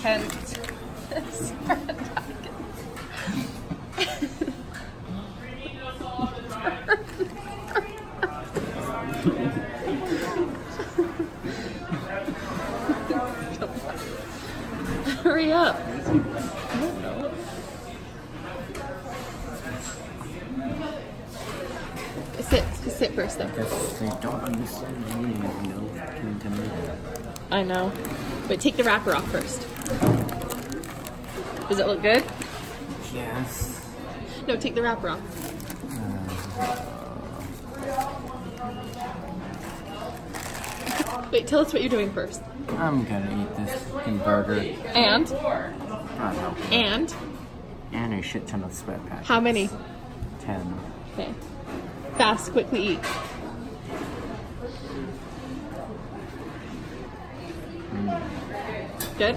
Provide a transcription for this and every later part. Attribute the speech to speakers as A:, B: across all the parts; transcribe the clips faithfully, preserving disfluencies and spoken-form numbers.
A: ten Hurry up. I don't know. Sit, sit first though.
B: Because they don't understand the meaning of no fucking tomato.
A: I know. But take the wrapper off first. Does it look good?
B: Yes.
A: No, take the wrapper off. Wait, tell us what you're doing first.
B: I'm gonna eat this fucking burger.
A: And?
B: God help me.
A: And?
B: And a shit ton of sweat packets.
A: How many?
B: Ten.
A: Okay. Fast, quickly eat.
B: Mm.
A: Good?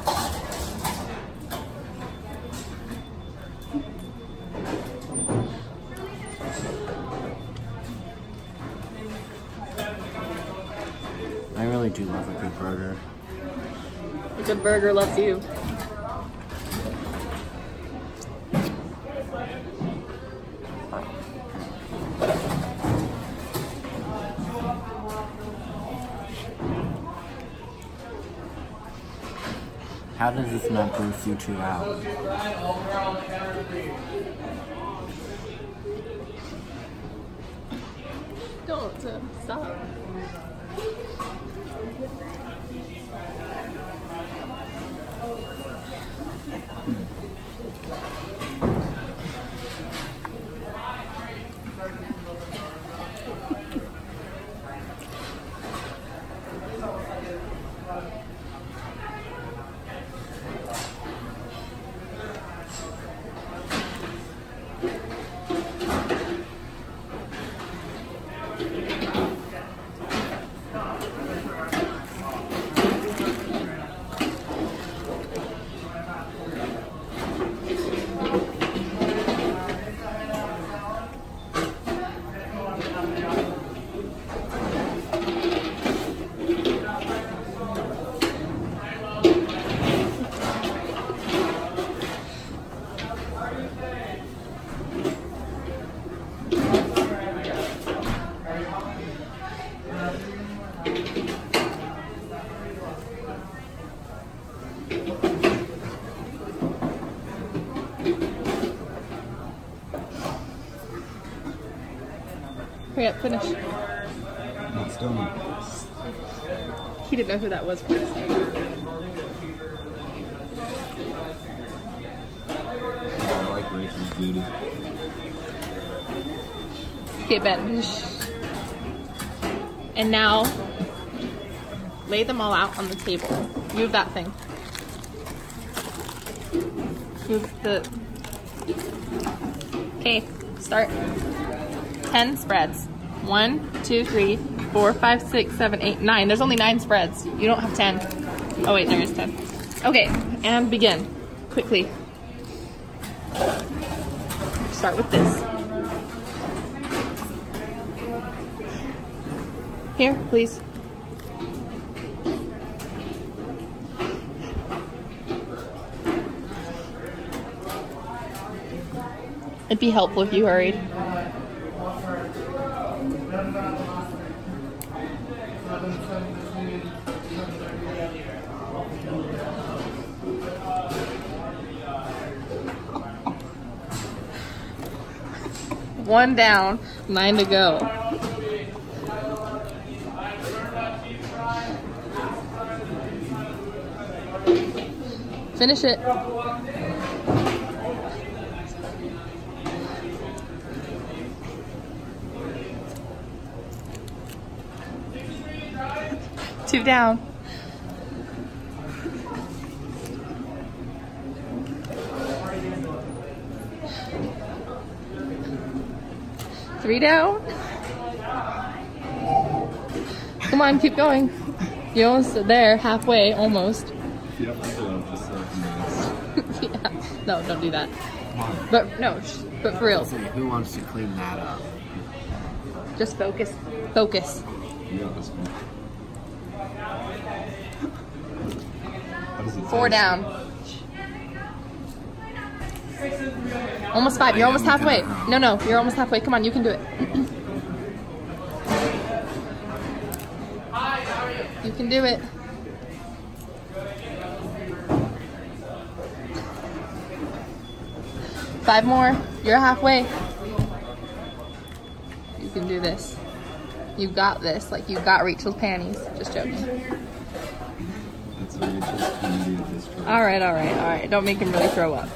B: I really do love a good burger.
A: A good burger loves you.
B: How does this not boost you two out?
A: Don't uh, stop. Hurry up, finish.
B: It's done.
A: He didn't know who that was first.
B: I like racist duty.
A: Okay, Ben. And now, lay them all out on the table. Move that thing. Move the... Okay, start. Ten spreads. One, two, three, four, five, six, seven, eight, nine. There's only nine spreads. You don't have ten. Oh wait, there is ten. Okay, and begin. Quickly. Start with this. Here, please. It'd be helpful if you hurried. One down, nine to go. Finish it. Two down. Three down. Come on, keep going. You're almost there, halfway, almost.
B: Yeah,
A: no, don't do that. But no, but for real.
B: Who wants to clean that up?
A: Just focus. Focus.
B: Yeah, that's fine. How does it
A: Four down. Almost five. You're almost halfway. No, no, you're almost halfway. Come on, you can do it. You can do it. Five more. You're halfway. You can do this. You got this. Like you got Rachel's panties. Just joking.
B: That's Rachel's candy at this point.
A: All right, all right, all right. Don't make him really throw up.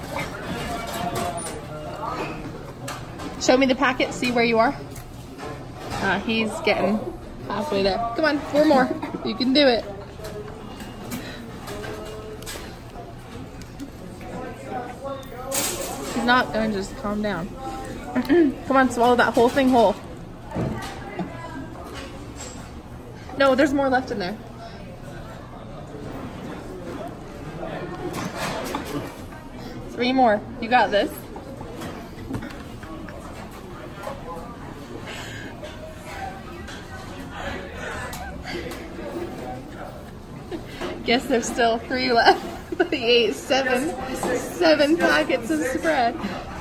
A: Show me the packet. See where you are. Uh, he's getting halfway there. Come on, four more. You can do it. He's not gonna just calm down. Come on, swallow that whole thing whole. No, there's more left in there. Three more. You got this. Guess there's still three left. But he ate seven, seven packets of spread.